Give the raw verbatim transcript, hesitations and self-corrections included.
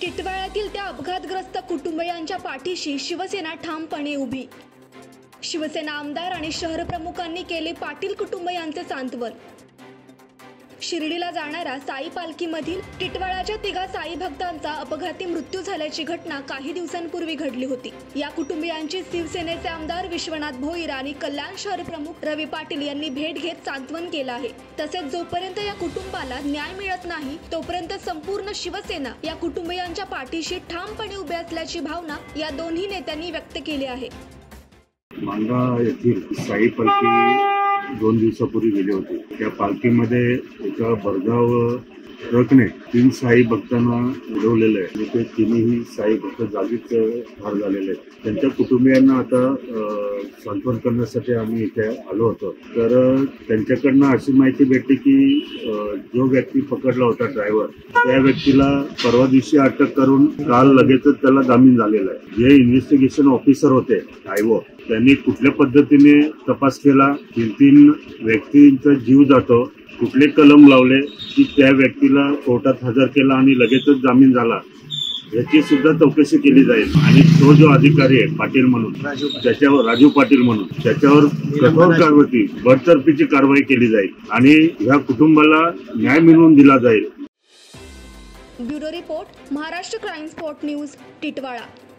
टिटवाळ्यातील त्या अपघातग्रस्त कुटुंबियांच्या पाठीशी शिवसेना ठामपणे उभी। शिवसेना आमदार आणि शहर प्रमुखांनी केले पाटील कुटुंबियांचे सांत्वन। शिर्डीला जाणाऱ्या साई पालखीमधील टिटवाळ्याच्या तिघा साई भक्तांचा अपघाती मृत्यू झाल्याची घटना काही दिवसांपूर्वी घडली होती। या कुटुंबियांची शिवसेनेचे आमदार विश्वनाथ भोईर आणि कल्याण शहर प्रमुख रवी पाटील यांनी भेट घेत सांत्वन केलं आहे। तसेच जोपर्यंत या कुटुंबाला न्याय मिळत नाही तोपर्यंत संपूर्ण शिवसेना या कुटुंबियांच्या पाठीशी ठामपणे उभे असल्याची भावना या दोन्ही नेत्यांनी व्यक्त केली आहे। मांडा येथील साई पालखी दोन दिवसापूर्वी गेली होती। त्या पालखीमध्ये एका भरधाव ट्रकने तीन साई भक्तांना उडवलेले आहे आणि ते तिन्ही साई भक्त जागीच ठार झालेले आहेत। त्यांच्या कुटुंबियांना आता सांत्वन करण्यासाठी आम्ही इथे आलो होतो। तर त्यांच्याकडनं अशी माहिती भेटली की जो व्यक्ती पकडला होता ड्रायव्हर, त्या व्यक्तीला परवा दिवशी अटक करून काल लगेचच त्याला जामीन झालेला आहे। जे इन्व्हेस्टिगेशन ऑफिसर होते आयओ, त्यांनी कुठल्या पद्धतीने तपास केला, तीन तीन व्यक्तींचा जीव जातो, कुठले कलम लावले की त्या व्यक्तीला कोर्टात हजर केला आणि लगेचच जामीन झाला, याची सुद्धा चौकशी केली जाईल। आणि तो जो अधिकारी आहे पाटील म्हणून, त्याच्यावर राजू पाटील म्हणून, त्याच्यावर कठोर कारवाई बडतर्फीची कारवाई केली जाईल आणि ह्या कुटुंबाला न्याय मिळवून दिला जाईल। Bureau report, Maharashtra crime spot news, Titwala.